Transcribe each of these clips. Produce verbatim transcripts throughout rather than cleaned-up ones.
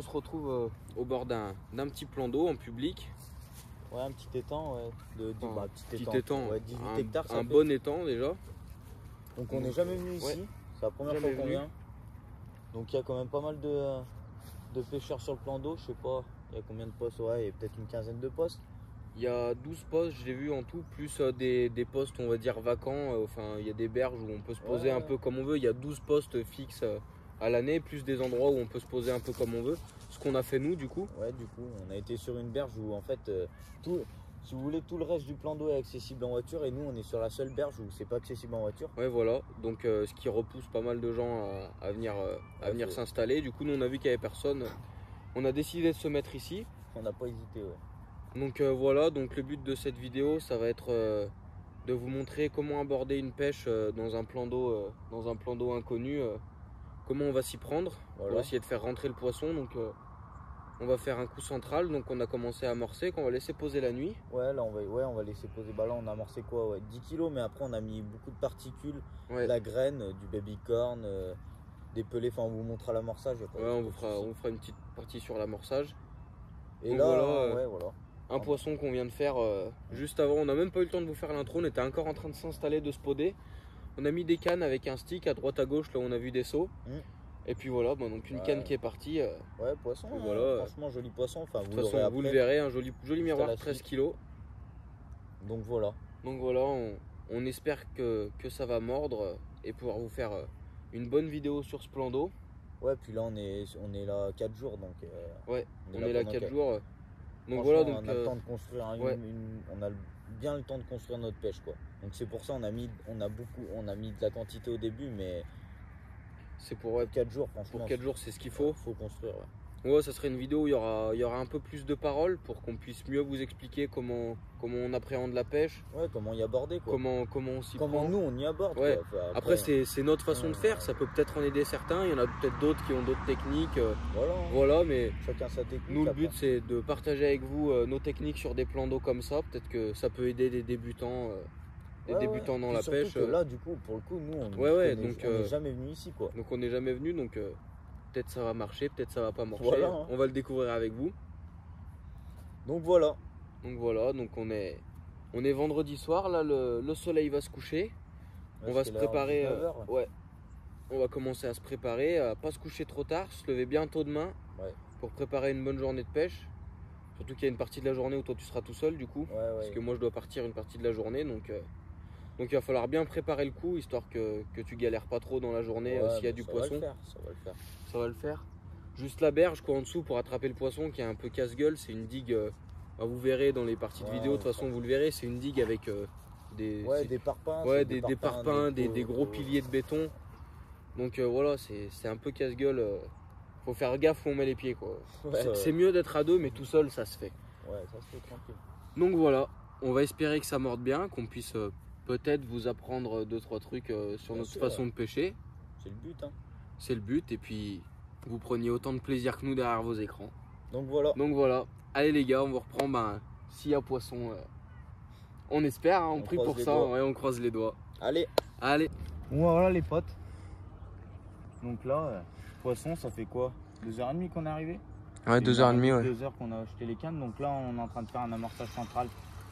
on se retrouve euh, au bord d'un petit plan d'eau en public. Ouais, un petit étang, ouais. De, de, Enfin, bah, petit, petit étang, étang, ouais, dix-huit un, hectares. Ça un fait. bon étang déjà. Donc on n'est jamais venu ici, ouais, c'est la première jamais fois qu'on venu. vient. Donc il y a quand même pas mal de, de pêcheurs sur le plan d'eau, je sais pas, il y a combien de postes, ouais, il y a peut-être une quinzaine de postes. Il y a douze postes, j'ai vu en tout, plus euh, des, des postes, on va dire, vacants. Euh, enfin, il y a des berges où on peut se poser ouais, un ouais. peu comme on veut. Il y a douze postes fixes euh, à l'année, plus des endroits où on peut se poser un peu comme on veut. Ce qu'on a fait nous, du coup. Ouais, du coup, on a été sur une berge où, en fait, euh, tout, si vous voulez, tout le reste du plan d'eau est accessible en voiture. Et nous, on est sur la seule berge où c'est pas accessible en voiture. Ouais, voilà. Donc, euh, ce qui repousse pas mal de gens à, à venir, euh, à Ouais, venir faut- s'installer. Du coup, nous, on a vu qu'il n'y avait personne. On a décidé de se mettre ici. On n'a pas hésité, ouais. Donc euh, voilà, donc le but de cette vidéo, ça va être euh, de vous montrer comment aborder une pêche euh, dans un plan d'eau euh, dans un plan d'eau inconnu, euh, comment on va s'y prendre Voilà. pour essayer de faire rentrer le poisson. Donc euh, on va faire un coup central, donc on a commencé à amorcer, qu'on va laisser poser la nuit. Ouais, là on va, ouais, on va laisser poser. Bah là on a amorcé quoi, ouais, dix kilos, mais après on a mis beaucoup de particules, Ouais. de la graine, euh, du baby corn, euh, des pelés. Enfin, on vous montrera l'amorçage. Ouais, on vous fera, on vous fera une petite partie sur l'amorçage. Et donc là, voilà, euh, euh, ouais, voilà. un poisson qu'on vient de faire euh, juste avant. On n'a même pas eu le temps de vous faire l'intro, on était encore en train de s'installer, de se poder. On a mis des cannes avec un stick à droite à gauche, là où on a vu des seaux. Mmh. Et puis voilà, bah donc une ouais. canne qui est partie. Euh, ouais, poisson, hein, voilà, franchement joli poisson. Enfin, de toute façon, vous le verrez, un joli, joli miroir, treize kilos. Donc voilà. Donc voilà, on, on espère que, que ça va mordre et pouvoir vous faire une bonne vidéo sur ce plan d'eau. Ouais, puis là on est, on est là quatre jours, donc. Euh, ouais, on est on là, est là quatre jours. Donc voilà, donc on a le temps de construire, une, ouais. une, on a bien le temps de construire notre pêche, quoi. Donc c'est pour ça on a mis, on a beaucoup, on a mis de la quantité au début, mais c'est pour ouais, quatre jours, franchement. Pour quatre jours, c'est ce qu'il faut. Faut construire. Ouais. Ouais, ça serait une vidéo où il y aura, il y aura un peu plus de paroles pour qu'on puisse mieux vous expliquer comment, comment on appréhende la pêche. Ouais, comment y aborder, quoi. Comment, comment on s'y prend. Comment nous on y aborde. Ouais. Quoi. Enfin, après, après c'est notre façon de faire. Ça peut peut-être en aider certains. Il y en a peut-être d'autres qui ont d'autres techniques. Voilà. Voilà, mais chacun sa technique. Nous, le but, c'est de partager avec vous euh, nos techniques sur des plans d'eau comme ça. Peut-être que ça peut aider des débutants, euh, des ouais, débutants ouais. dans la pêche. Que là, du coup, pour le coup, nous, on ouais, ouais, n'est euh, jamais venu ici, quoi. Donc on n'est jamais venu, donc euh, peut-être ça va marcher, peut-être ça va pas marcher. Voilà, hein. On va le découvrir avec vous. Donc voilà. Donc voilà, donc on est, on est vendredi soir, là le, le soleil va se coucher. Ouais, on va se préparer, euh, heures, ouais. ouais. On va commencer à se préparer, à pas se coucher trop tard, se lever bien tôt demain ouais. pour préparer une bonne journée de pêche. Surtout qu'il y a une partie de la journée où toi tu seras tout seul du coup, ouais, ouais, parce que moi je dois partir une partie de la journée, donc, euh, donc il va falloir bien préparer le coup, histoire que, que tu galères pas trop dans la journée ouais, euh, s'il y a du ça poisson. Va le faire, ça va le faire. Ça va le faire. Juste la berge quoi en dessous pour attraper le poisson qui est un peu casse-gueule, c'est une digue, euh, bah, vous verrez dans les parties de ouais, vidéo, de toute façon vous le verrez, c'est une digue avec euh, des, ouais, des parpaings, ouais, des, des, des parpaings, parpaings, des, des, des gros piliers de béton. Donc euh, voilà, c'est un peu casse-gueule. Euh, faut faire gaffe où on met les pieds quoi. Ouais, c'est ouais. mieux d'être à deux, mais tout seul ça se fait. Ouais, ça se fait tranquille. Donc voilà, on va espérer que ça morde bien, qu'on puisse euh, peut-être vous apprendre deux trois trucs euh, sur bien notre sûr, façon ouais. de pêcher. C'est le but, hein. C'est le but, et puis vous preniez autant de plaisir que nous derrière vos écrans. Donc voilà. Donc voilà. Allez les gars, on vous reprend. Ben, s'il y a poisson, euh, on espère. Hein, on, on prie pour ça. Ouais, on croise les doigts. Allez. Allez. Bon voilà les potes. Donc là, euh, poisson, ça fait quoi? deux heures trente qu'on est arrivé? Ouais, deux heures trente, ouais. deux heures qu'on a acheté les cannes. Donc là, on est en train de faire un amorçage central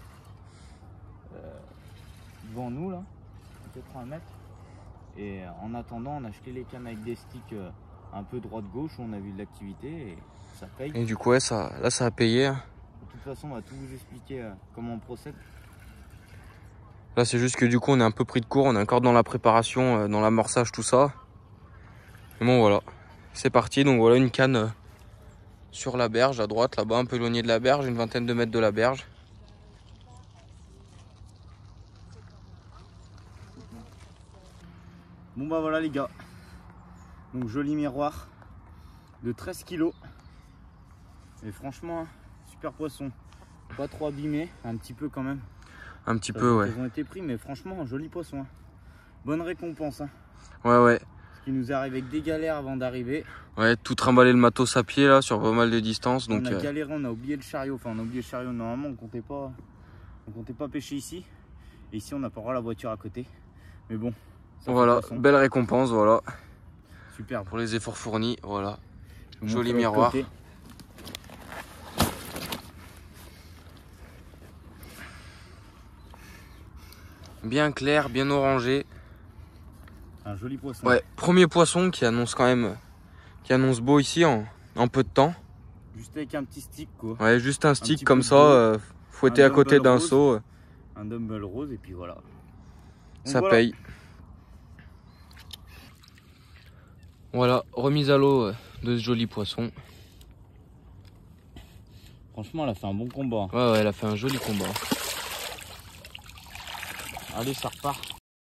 euh, devant nous, là, peut-être un mètre. Et en attendant, on a acheté les cannes avec des sticks euh, un peu droite-gauche où on a vu de l'activité et ça paye. Et du coup, ouais, ça, là, ça a payé. De toute façon, on va tout vous expliquer euh, comment on procède. Là, c'est juste que du coup, on est un peu pris de court. On est encore dans la préparation, euh, dans l'amorçage, tout ça. Mais bon, voilà. C'est parti. Donc voilà, une canne euh, sur la berge, à droite, là-bas, un peu éloigné de la berge, une vingtaine de mètres de la berge. Bon bah voilà les gars, donc joli miroir de treize kilos et franchement super poisson, pas trop abîmé, un petit peu quand même, un petit peu ouais, ils ont été pris mais franchement joli poisson, hein. Bonne récompense, hein. Ouais ouais, ce qui nous arrive avec des galères avant d'arriver, ouais, tout trimballer le matos à pied là sur pas mal de distance, donc on a euh... galéré, on a oublié le chariot, enfin on a oublié le chariot, normalement on comptait pas, on comptait pas pêcher ici, et ici on n'a pas la voiture à côté, mais bon. Voilà, belle récompense, voilà. Super. Pour les efforts fournis, voilà. Joli miroir. bien clair, bien orangé. Un joli poisson. Ouais, premier poisson qui annonce quand même, qui annonce beau ici en, en peu de temps. Juste avec un petit stick quoi. Ouais, juste un stick un comme ça, euh, fouetté à côté d'un seau. Un dumbbell rose et puis voilà. Donc ça voilà. paye. Voilà, remise à l'eau de ce joli poisson. Franchement, elle a fait un bon combat. Ouais, ouais, elle a fait un joli combat. Allez, ça repart.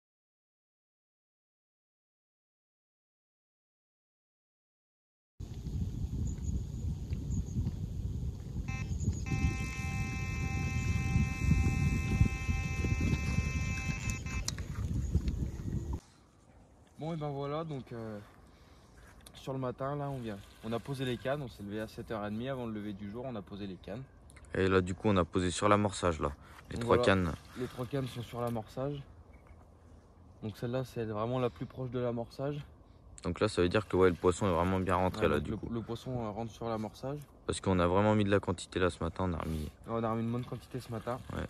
Bon et ben voilà, donc euh, sur le matin là on vient. On a posé les cannes, on s'est levé à sept heures trente avant le lever du jour, on a posé les cannes. Et là du coup on a posé sur l'amorçage là. Les donc trois voilà, cannes. Les trois cannes sont sur l'amorçage. Donc celle-là c'est vraiment la plus proche de l'amorçage. Donc là ça veut dire que ouais, le poisson est vraiment bien rentré ouais, là du le, coup. Le poisson euh, rentre sur l'amorçage. Parce qu'on a vraiment mis de la quantité là ce matin, on a remis. On a remis une bonne quantité ce matin. Ouais.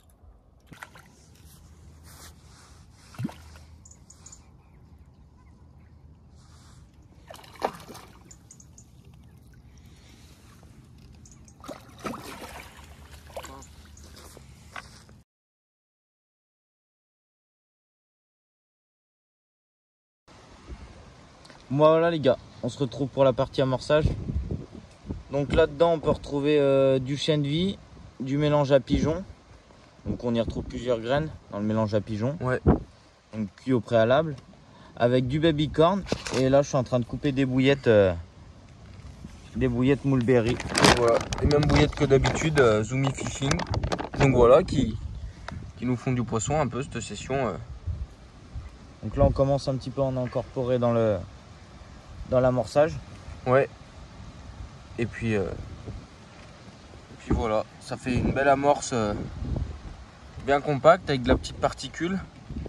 Voilà les gars, on se retrouve pour la partie amorçage. Donc là-dedans on peut retrouver euh, du chien de vie, du mélange à pigeon. Donc on y retrouve plusieurs graines dans le mélange à pigeon. Ouais. Donc cuit au préalable. Avec du baby corn. Et là je suis en train de couper des bouillettes. Euh, des bouillettes mulberry. Voilà, les mêmes bouillettes que d'habitude, euh, Zoomy Fishing. Donc voilà, qui, qui nous font du poisson un peu cette session. Euh. Donc là on commence un petit peu à en incorporer dans le dans l'amorçage. Ouais. Et puis, euh, et puis voilà, ça fait une belle amorce euh, bien compacte avec de la petite particule.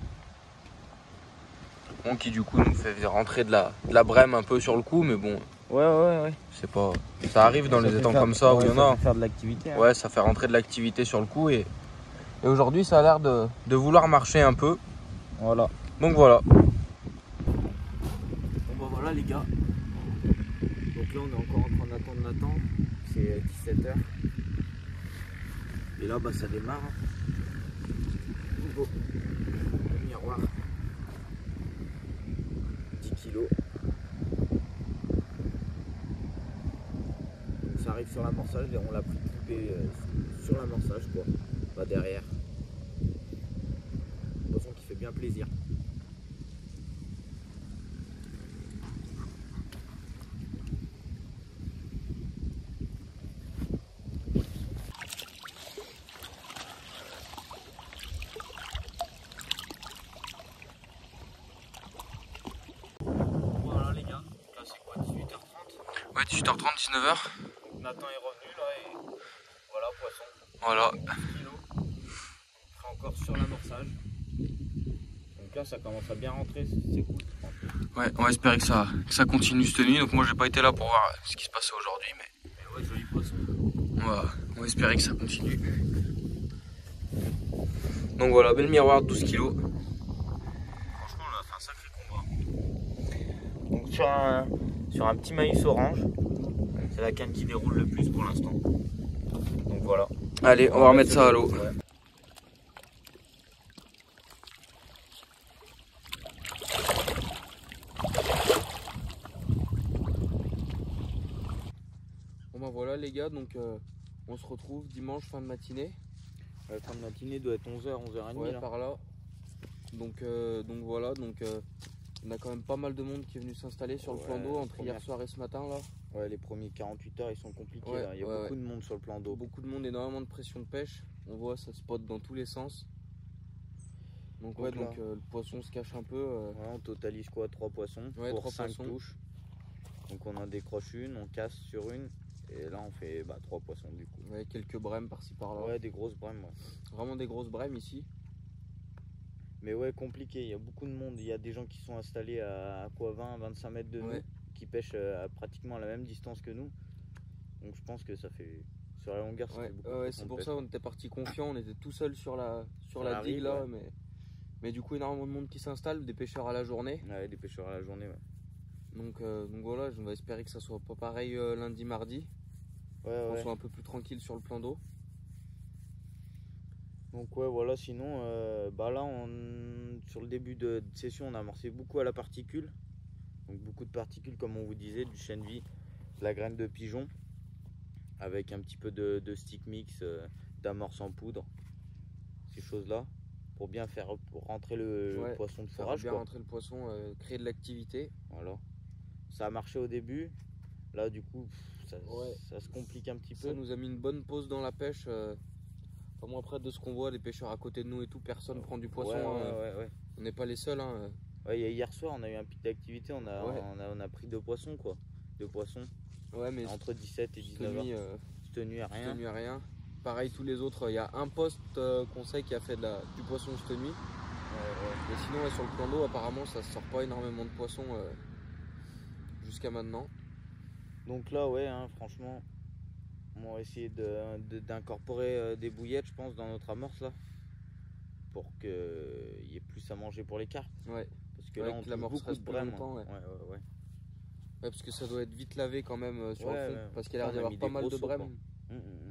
Bon, qui du coup nous fait rentrer de la, de la brème un peu sur le coup, mais bon. Ouais ouais ouais. C'est pas. Ça arrive dans ça les étangs faire, comme ça ouais, où il y en ça a. fait faire de l'activité. Hein. Ouais, ça fait rentrer de l'activité sur le coup et, et aujourd'hui ça a l'air de, de vouloir marcher un peu. Voilà. Donc voilà. Bon bah voilà les gars. Donc là on est encore en train d'attendre Nathan. C'est dix-sept heures. Et là bah ça démarre. Nouveau miroir. dix kilos. Donc ça arrive sur l'amorçage et on l'a pris coupé euh, sur l'amorçage quoi. Pas derrière. Un poisson qui fait bien plaisir. Voilà les gars, là c'est quoi, dix-huit heures trente? Ouais, dix-huit heures trente, dix-neuf heures. Nathan est revenu là et voilà poisson. Voilà. dix kilos. On sera encore sur l'amorçage. Donc là ça commence à bien rentrer, c'est cool. Ouais, on va espérer que ça, que ça continue cette nuit. Donc moi j'ai pas été là pour voir ce qui se passait aujourd'hui, mais Mais ouais, joli poisson. on va, on va espérer que ça continue. Donc voilà, bel miroir de douze kilos. Franchement on a fait un sacré combat. Donc sur un, sur un petit maïs orange. C'est la canne qui déroule le plus pour l'instant. Donc voilà. Allez, on va remettre ça à l'eau. Ouais. Bon bah voilà les gars, donc euh, on se retrouve dimanche fin de matinée. La fin de matinée doit être onze heures, onze heures trente Ouais, là. par là. Donc, euh, donc voilà, donc euh, on a quand même pas mal de monde qui est venu s'installer sur le Ouais, plan d'eau entre première... hier soir et ce matin là. Ouais, les premiers quarante-huit heures ils sont compliqués Ouais, là. Il y a ouais, beaucoup ouais. de monde sur le plan d'eau. Beaucoup de monde, énormément de pression de pêche. On voit ça spot dans tous les sens. Donc, Donc ouais, là, donc euh, le poisson se cache un peu. Euh... Ouais, on totalise quoi, trois poissons Ouais, pour trois cinq poissons. touches. Donc on en décroche une, on casse sur une. Et là on fait bah, trois poissons du coup. Ouais, quelques brèmes par-ci par-là. Ouais, des grosses brèmes. Ouais. Vraiment des grosses brèmes ici. Mais ouais, compliqué, il y a beaucoup de monde. Il y a des gens qui sont installés à, à quoi, vingt à vingt-cinq mètres de Ouais. nous, qui pêchent à pratiquement à la même distance que nous. Donc je pense que ça fait, sur la longueur, ça Ouais, fait beaucoup ouais, de ouais, poissons c'est de pour pêche. ça on était parti confiant, on était tout seul sur la, sur Sur la la digue rive, là, ouais. mais Mais du coup, énormément de monde qui s'installe, des pêcheurs à la journée. Ouais, des pêcheurs à la journée, ouais. Donc, euh, donc voilà, on va espérer que ça soit pas pareil euh, lundi, mardi. Ouais, On ouais. soit un peu plus tranquille sur le plan d'eau. Donc ouais, voilà, sinon, euh, bah là, on, sur le début de, de session, on a amorcé beaucoup à la particule. Donc beaucoup de particules, comme on vous disait, du chènevis, de la graine de pigeon, avec un petit peu de, de stick mix, euh, d'amorce en poudre, ces choses-là, pour bien faire pour rentrer le, Ouais, le poisson de Faire forage, bien quoi. rentrer le poisson, euh, créer de l'activité. Voilà. Ça a marché au début. Là, du coup, pff, ça, Ouais. ça se complique un petit Ça peu. nous a mis une bonne pause dans la pêche. Euh, enfin, moi, après, de ce qu'on voit, les pêcheurs à côté de nous et tout, personne prend du poisson. Ouais, hein. ouais, ouais, ouais. On n'est pas les seuls. Hein. Ouais, hier soir, on a eu un pic d'activité, on a, Ouais. on, a, on a pris deux poissons, quoi. Deux poissons, Ouais, mais entre dix-sept et cette dix-neuf heures. nuit, euh, Cette nuit à cette rien. nuit à rien. Pareil, tous les autres, il y a un poste euh, qu'on sait qui a fait de la, du poisson cette nuit. Ouais, Mais sinon, ouais, sur le plan d'eau, apparemment, ça sort pas énormément de poissons euh, jusqu'à maintenant. ouais. Donc là, ouais, hein, franchement, on va essayer de- de- d'incorporer euh, des bouillettes, je pense, dans notre amorce, là. Pour qu'il y ait plus à manger pour les carpes. Ouais. Parce que Ouais, là, on que touche l'amorce beaucoup reste de plus brème. longtemps, ouais. Ouais, ouais, ouais. Ouais, parce que ça doit être vite lavé quand même euh, sur Ouais, le fond. ouais. Parce qu'il y a l'air On d'y a avoir mis pas des mal gros de seaux, brème. quoi. Hum, hum, hum.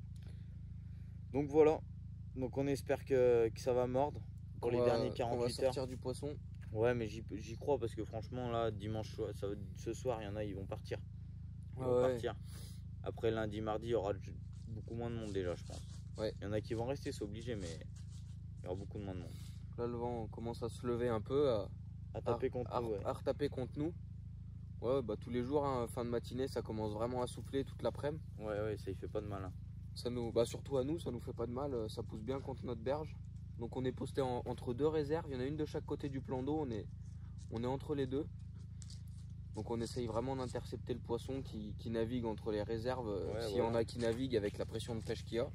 Donc voilà. Donc on espère que, que ça va mordre pour Qu'on les va- derniers qu'on va quarante-huit heures. sortir du poisson. Ouais, mais j'y j'y crois parce que franchement, là, dimanche soir, ça, ce soir, il y en a, ils vont partir. Ils Ouais, vont ouais. partir. Après, lundi, mardi, il y aura beaucoup moins de monde déjà, je pense. Ouais. Il y en a qui vont rester, c'est obligé, mais il y aura beaucoup moins de monde. Là, le vent commence à se lever un peu, à, À taper contre à, nous, ouais. à retaper contre nous. Ouais, bah tous les jours, hein, fin de matinée, ça commence vraiment à souffler toute l'après-midi. Ouais, ouais, ça, il fait pas de mal. Hein. Ça nous, bah surtout à nous, ça nous fait pas de mal, euh, ça pousse bien contre notre berge. Donc on est posté en- entre deux réserves, il y en a une de chaque côté du plan d'eau, on est, on est entre les deux. Donc on essaye vraiment d'intercepter le poisson qui, qui navigue entre les réserves, euh, Ouais, s'il y en voilà. a qui naviguent avec la pression de pêche qu'il y a.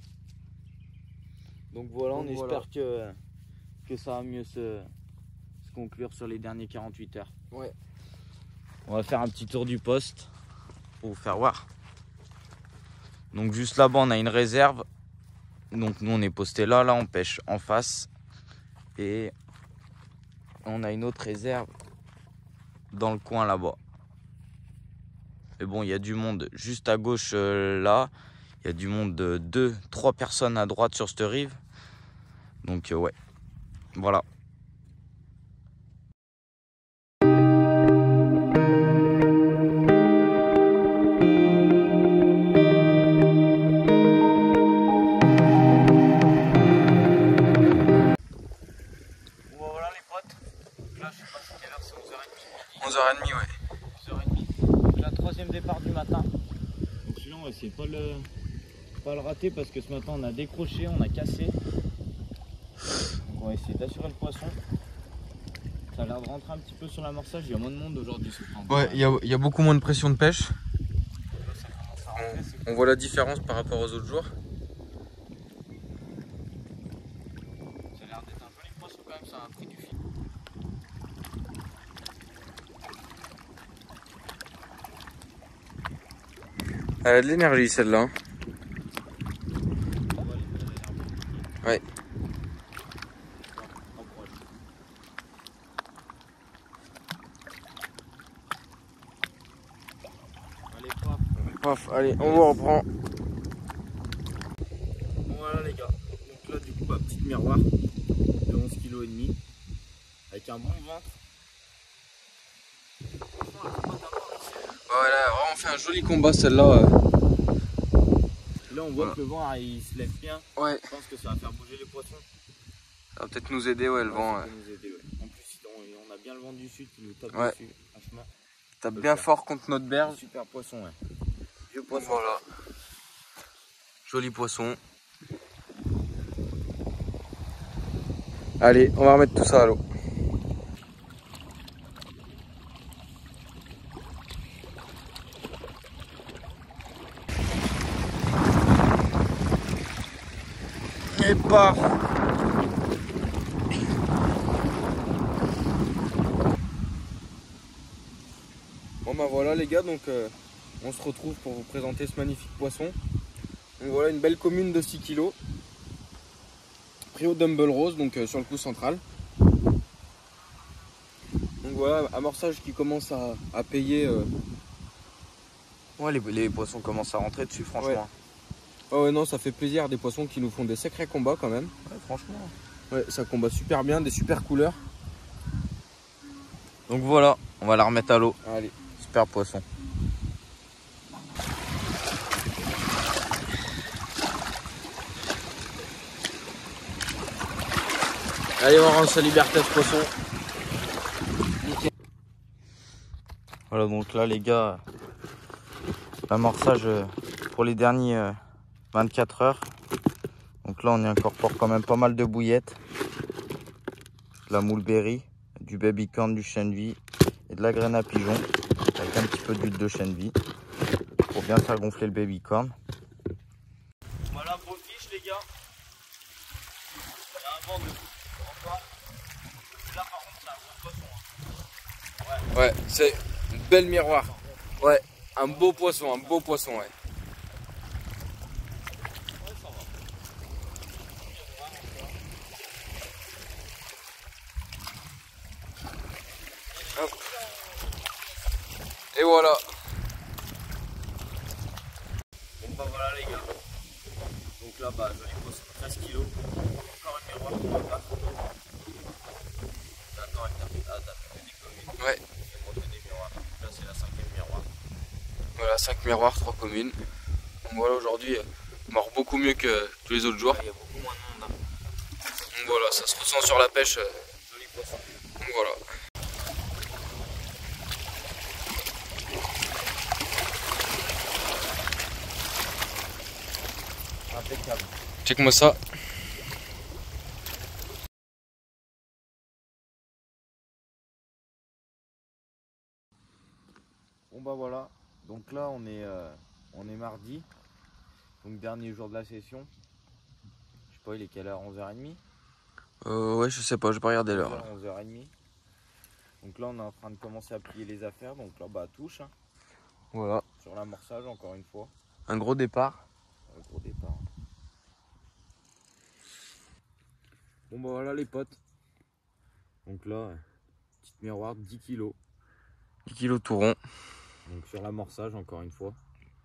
Donc voilà, Donc on voilà. espère que, que ça va mieux se, se conclure sur les derniers quarante-huit heures. Ouais. On va faire un petit tour du poste Pour vous faire voir. Donc juste là-bas, on a une réserve. Donc nous, on est posté là. Là, on pêche en face. Et on a une autre réserve dans le coin là-bas. Et bon, il y a du monde juste à gauche euh, là. Il y a du monde de deux, trois personnes à droite sur cette rive. Donc euh, ouais, voilà. Bon voilà les potes, là je sais pas si quelle heure, c'est onze heures trente. onze heures trente, ouais. onze heures trente. C'est la troisième départ du matin. Donc celui-là on va essayer de pas le, pas le rater parce que ce matin on a décroché, on a cassé. Donc on va essayer d'assurer le poisson. Ça a l'air de rentrer un petit peu sur l'amorçage, il y a moins de monde aujourd'hui. Ouais, il y a, y a beaucoup moins de pression de pêche. Ça commence à rentrer, c'est On voit la différence par rapport aux autres jours. Ça a l'air d'être un joli poisson quand même, ça a pris du fil. Elle a de l'énergie celle-là. hein. Ouais. Allez, paf. Paf, allez, on vous reprend. Bon voilà les gars, donc là du coup bah, petite miroir de onze virgule cinq kilos avec un bon ventre. Ouais, elle a vraiment fait un joli combat celle-là. euh. Là on voit Voilà. que le vent il se lève bien, Ouais, je pense que ça va faire bouger les poissons. ça va peut-être nous aider, ouais, le Ouais, vent. ça ouais. peut nous aider, ouais. En plus on, on a bien le vent du sud qui nous tape Ouais. dessus, franchement. Tape peut le bien faire. fort contre notre berge. Super poisson, ouais. Vieux poisson. Voilà. Joli poisson. Allez, on va remettre tout ça à l'eau. Et paf. Bon bah voilà les gars, donc euh, on se retrouve pour vous présenter ce magnifique poisson. Donc voilà une belle commune de six kilos. pris au dumbbell rose, donc euh, sur le coup central. Donc voilà, amorçage qui commence à, à payer. Euh... Ouais, les, les poissons commencent à rentrer dessus, franchement. Ouais. Oh ouais, non, ça fait plaisir, des poissons qui nous font des sacrés combats quand même. Ouais, franchement. Ouais, ça combat super bien, des super couleurs. Donc voilà, on va la remettre à l'eau. Allez. Super poisson. Allez, on rend sa liberté de poisson. Nickel. Voilà, donc là les gars, l'amorçage pour les derniers vingt-quatre heures. Donc là on y incorpore quand même pas mal de bouillettes, de la moule berry, du baby corn, du chêne vie et de la graine à pigeon avec un petit peu d'huile de chêne vie pour bien faire gonfler le baby corn. Voilà, beau fiche les gars. Il y a un vent de encore. Là par contre c'est un gros poisson. Hein. Ouais, ouais, c'est une belle miroir. Ouais, un beau poisson, un beau poisson, ouais. Hop. Et voilà. Bon bah voilà les gars. Donc là bah joli poisson, treize kilos. Encore une miroir qui va pas. Attends, elle t'a fait, ah, t'as fait des communes. Ouais. Je vais montrer des miroirs. Là c'est la cinquième miroir. Voilà, cinq miroirs, trois communes. Donc voilà, aujourd'hui, mort beaucoup mieux que tous les autres jours. Il y a beaucoup moins de monde. Hein. Donc voilà, ça se ressent sur la pêche. Joli poisson. Donc voilà. Impeccable. Check-moi ça. Bon bah voilà, donc là on est, euh, on est mardi, donc dernier jour de la session. Je sais pas, il est quelle heure? onze heures trente? Euh, ouais, je sais pas, je vais pas regarder l'heure. onze heures trente. Donc là on est en train de commencer à plier les affaires, donc là bah touche, hein, Voilà, sur l'amorçage encore une fois. un gros départ. Euh, gros départ. Bon bah voilà les potes. Donc là, petite miroir dix kilos. dix kilos tout rond. Donc sur l'amorçage encore une fois.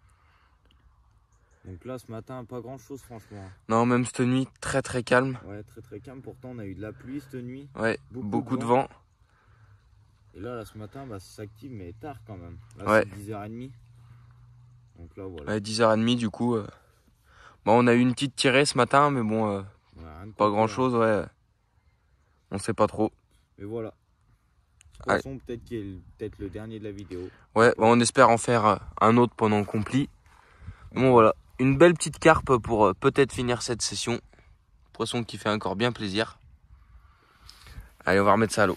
Donc là ce matin pas grand chose franchement. Non, même cette nuit, très très calme. Ouais, très très calme, pourtant on a eu de la pluie cette nuit. Ouais, Beaucoup beaucoup, de de vent. vent. Et là, là ce matin bah, ça s'active mais tard quand même. Là Ouais. c'est dix heures trente. Donc là voilà. Ouais, dix heures trente du coup. Euh... Bon, on a eu une petite tirée ce matin, mais bon, euh, Ouais, rien de pas concret, grand chose, ouais. On sait pas trop. Mais voilà. Ce poisson peut-être qui est le- peut-être le dernier de la vidéo. Ouais, bah, on espère en faire un autre pendant qu'on plie. Bon voilà, une belle petite carpe pour euh, peut-être finir cette session. Poisson qui fait encore bien plaisir. Allez, on va remettre ça à l'eau.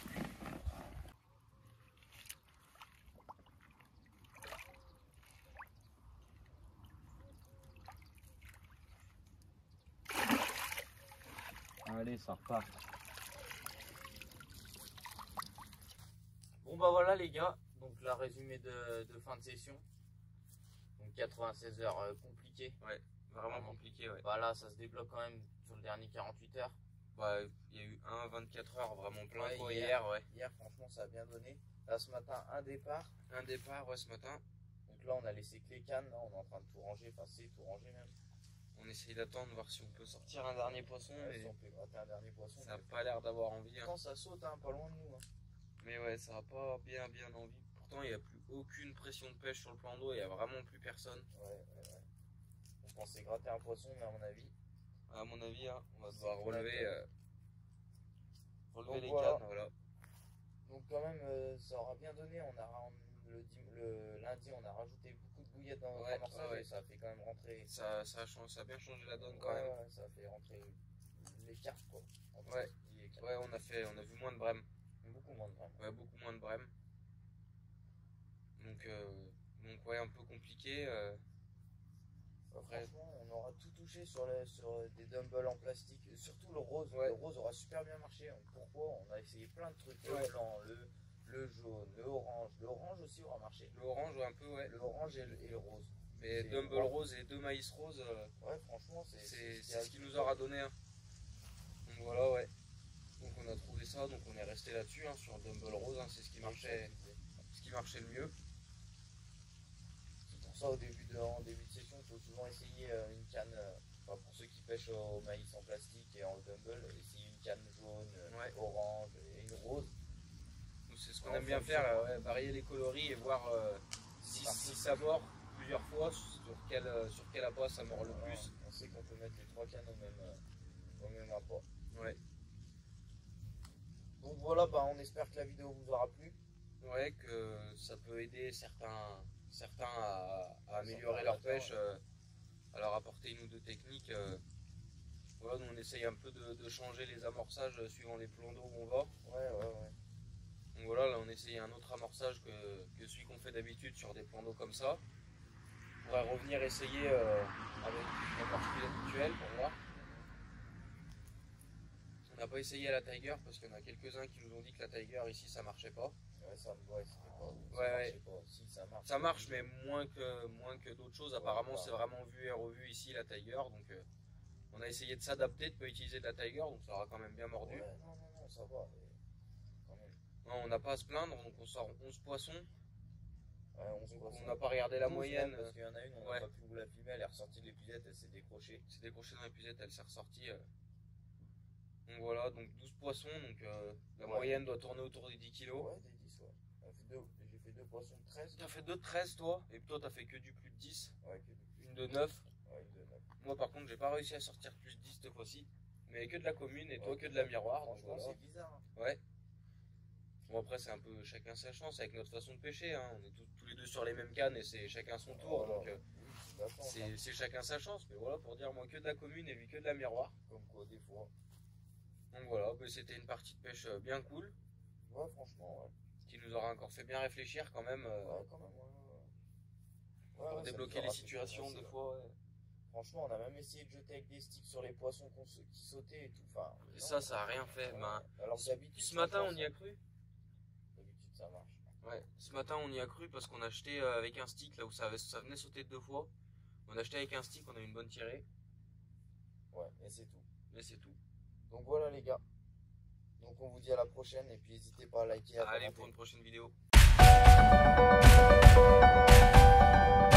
Allez, ça repart. Bon bah voilà les gars, donc la résumé de, de fin de session. Donc quatre-vingt-seize heures euh, compliquées. Ouais, vraiment compliqué, ouais. Bah là ça se débloque quand même sur le dernier quarante-huit heures. Bah, il y a eu un vingt-quatre heures vraiment plein Ouais, quoi, hier. hier, ouais. Hier franchement ça a bien donné. Là ce matin un départ. Un départ, ouais, ce matin. Donc là on a laissé que les cannes, là on est en train de tout ranger, enfin c'est tout ranger même. On essaye d'attendre, voir si on peut sortir un dernier poisson. Ouais, Mais si on peut gratter un dernier poisson. ça n'a pas l'air d'avoir envie. Hein. Pourtant ça saute hein, pas loin de nous. Hein. Mais ouais, ça n'a pas bien bien envie. Pourtant, il n'y a plus aucune pression de pêche sur le plan d'eau. Il n'y a vraiment plus personne. Ouais, ouais, ouais. On pensait gratter un poisson, mais à mon avis. À mon avis, hein, on va C'est devoir trop relever, la euh, relever Donc les voilà. cannes. Voilà. Donc quand même euh, ça aura bien donné. On a le, le lundi on a rajouté beaucoup de bouillettes dans Ouais, l'amorçage ouais, ouais. et ça a fait quand même rentrer. Ça, ça, a changé, ça a bien changé la donne quand Ouais, même. ouais, ça a fait rentrer les cartes quoi. Entre Ouais. ski et cartes. Ouais, on a fait, on a vu moins de brèmes. Beaucoup moins de temps. Ouais, beaucoup moins de brèmes. Donc, euh, donc ouais, un peu compliqué. Euh, Après, franchement, on aura tout touché sur, les, sur des dumbbells en plastique, surtout le rose. Ouais. Le rose aura super bien marché. Pourquoi? On a essayé plein de trucs, le Ouais. blanc, le, le jaune, le orange. Le orange aussi aura marché. L'orange, ouais, un peu, ouais. Le orange et le, et le rose. Mais C'est dumbbell bon. rose et deux maïs roses, euh, Ouais, franchement, c'est c'est ce c'est ce qui nous aura donné. Hein. ça, donc on est resté là-dessus, hein, sur le Dumble Rose, hein, c'est ce qui marchait, ce qui marchait le mieux. C'est pour ça au début de, en début de session, il faut souvent essayer euh, une canne, euh, enfin, pour ceux qui pêchent au maïs en plastique et en Dumble, essayer une canne jaune, Ouais. orange et une rose. C'est ce qu'on aime bien faire, euh, ouais, varier les coloris et voir euh, si, si ça mord plusieurs fois, sur quel, euh, sur quel appât ça mord le Ouais, plus. on sait qu'on peut mettre les trois cannes au même, euh, au même appât. Ouais. Donc voilà, bah, on espère que la vidéo vous aura plu. Ouais, que ça peut aider certains, certains à, à améliorer leur pêche, euh, à leur apporter une ou deux techniques. Euh, voilà, nous on essaye un peu de, de changer les amorçages suivant les plans d'eau où on va. Ouais, ouais, ouais. Donc voilà, là on essaye un autre amorçage que, que celui qu'on fait d'habitude sur des plans d'eau comme ça. On va revenir essayer euh, avec l'amorce plus habituelle pour voir. On n'a pas essayé à la Tiger parce qu'il y en a quelques-uns qui nous ont dit que la Tiger ici ça marchait pas. Ouais, ça, ouais, c'était pas, ça Ouais, marchait ouais. pas. Si, ça marche. Ça marche, mais moins que, moins que d'autres choses. Apparemment, Ouais, c'est vraiment vu et revu ici la Tiger. Donc, euh, on a essayé de s'adapter, de ne pas utiliser de la Tiger. Donc, ça aura quand même bien mordu. Ouais, non, non, non, ça va. mais Quand même. Non, on n'a pas à se plaindre. Donc, on sort onze poissons. Ouais, on se Donc, voit on ça. n'a pas regardé la douze moyenne. même, parce qu'il y en a une, on n'a Ouais. pas pu vous la filmer, elle est ressortie de l'épuisette, elle s'est décrochée. C'est décroché dans l'épuisette, elle s'est ressortie. euh. Donc, voilà, donc douze poissons. Donc, euh, la Ouais. moyenne doit tourner autour des dix kilos. Ouais, des dix, ouais. On a fait deux- J'ai fait deux poissons de treize. T'as fait deux de treize, toi. Et toi, t'as fait que du plus de dix. Ouais, que deux. Une de neuf. Ouais, une de neuf. Moi, par contre, j'ai pas réussi à sortir plus de dix cette fois-ci. Mais que de la commune et toi Ouais, que de la miroir. Donc, Franchement, voilà. c'est bizarre. Hein. Ouais. Bon, après, c'est un peu chacun sa chance avec notre façon de pêcher. Hein. On est tous, tous les deux sur les mêmes cannes et c'est chacun son tour. Voilà. Donc, euh, Oui, c'est de la chance, hein. c'est c'est chacun sa chance. Mais voilà, pour dire, moi que de la commune et lui que de la miroir. Comme quoi, des fois. Donc voilà, bah, c'était une partie de pêche euh, bien cool. Ouais, franchement, ouais. Qui nous aura encore fait bien réfléchir quand même. euh, Ouais, quand même, ouais. ouais. pour Ouais, ouais, ça débloquer nous les aura fait situations progresser, des ouais. fois. Ouais. Franchement, on a même essayé de jeter avec des sticks sur les poissons qu'on se- qui sautaient et tout. Enfin, Et non, ça, ça a rien fait. ouais. Ben, Alors que d'habitude, ce ça matin, marche, on y a hein. cru. D'habitude, ça marche. Ouais, ce matin, on y a cru parce qu'on a acheté euh, avec un stick là où ça, avait, ça venait sauter deux fois. On a acheté avec un stick, on a eu une bonne tirée. Ouais, et c'est tout. Mais c'est tout. Donc voilà, les gars. Donc on vous dit à la prochaine et puis n'hésitez pas à liker, à Allez, commenter. pour une prochaine vidéo.